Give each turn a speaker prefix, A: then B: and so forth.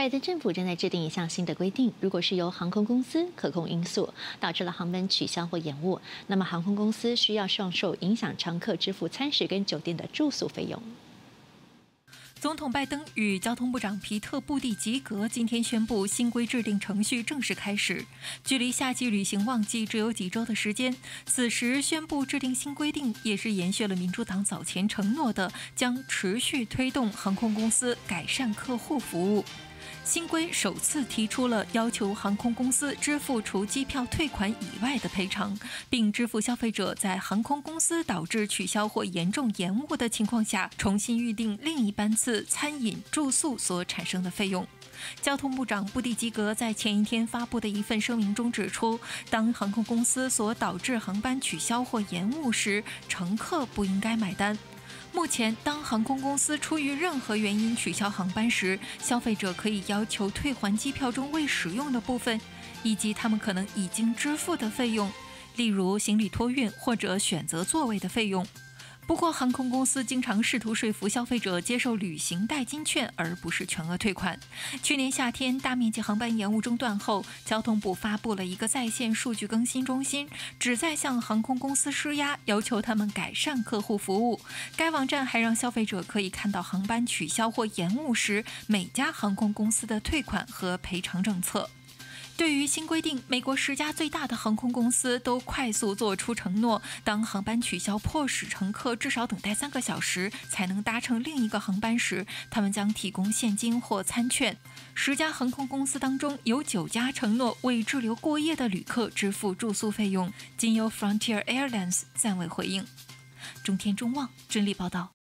A: 拜登政府正在制定一项新的规定，如果是由航空公司可控因素导致了航班取消或延误，那么航空公司需要上受影响乘客支付餐食跟酒店的住宿费用。
B: 总统拜登与交通部长皮特·布蒂吉格今天宣布，新规制定程序正式开始。距离夏季旅行旺季只有几周的时间，此时宣布制定新规定，也是延续了民主党早前承诺的，将持续推动航空公司改善客户服务。新规首次提出了要求航空公司支付除机票退款以外的赔偿，并支付消费者在航空公司导致取消或严重延误的情况下重新预订另一班次餐饮、住宿所产生的费用。交通部长布蒂吉格在前一天发布的一份声明中指出，当航空公司所导致航班取消或延误时，乘客不应该买单。目前，当航空公司出于任何原因取消航班时，消费者可以要求退还机票中未使用的部分，以及他们可能已经支付的费用，例如行李托运或者选择座位的费用。不过，航空公司经常试图说服消费者接受旅行代金券，而不是全额退款。去年夏天，大面积航班延误中断后，交通部发布了一个在线数据更新中心，旨在向航空公司施压，要求他们改善客户服务。该网站还让消费者可以看到航班取消或延误时每家航空公司的退款和赔偿政策。对于新规定，美国10家最大的航空公司都快速做出承诺，当航班取消迫使乘客至少等待3个小时才能搭乘另一个航班时，他们将提供现金或餐券。10家航空公司当中，有9家承诺为滞留过夜的旅客支付住宿费用，仅有 Frontier Airlines 暂未回应。中天中望真理报道。